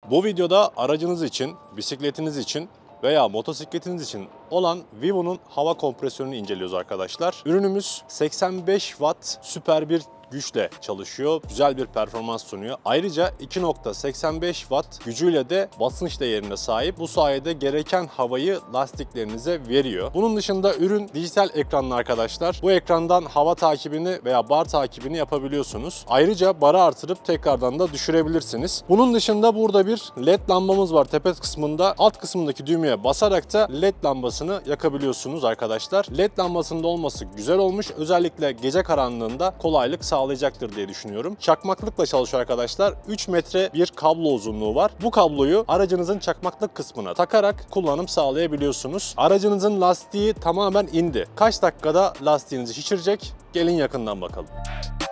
Bu videoda aracınız için, bisikletiniz için veya motosikletiniz için olan Vivo'nun hava kompresörünü inceliyoruz arkadaşlar. Ürünümüz 85 Watt süper bir güçle çalışıyor. Güzel bir performans sunuyor. Ayrıca 2.85 Watt gücüyle de basınç değerine sahip. Bu sayede gereken havayı lastiklerinize veriyor. Bunun dışında ürün dijital ekranlı arkadaşlar. Bu ekrandan hava takibini veya bar takibini yapabiliyorsunuz. Ayrıca barı artırıp tekrardan da düşürebilirsiniz. Bunun dışında burada bir LED lambamız var tepe kısmında. Alt kısmındaki düğmeye basarak da LED lambasını yakabiliyorsunuz arkadaşlar. LED lambasının da olması güzel olmuş. Özellikle gece karanlığında kolaylık sağlayacaktır diye düşünüyorum. Çakmaklıkla çalışıyor arkadaşlar. 3 metre bir kablo uzunluğu var. Bu kabloyu aracınızın çakmaklık kısmına takarak kullanım sağlayabiliyorsunuz. Aracınızın lastiği tamamen indi. Kaç dakikada lastiğinizi şişirecek? Gelin yakından bakalım.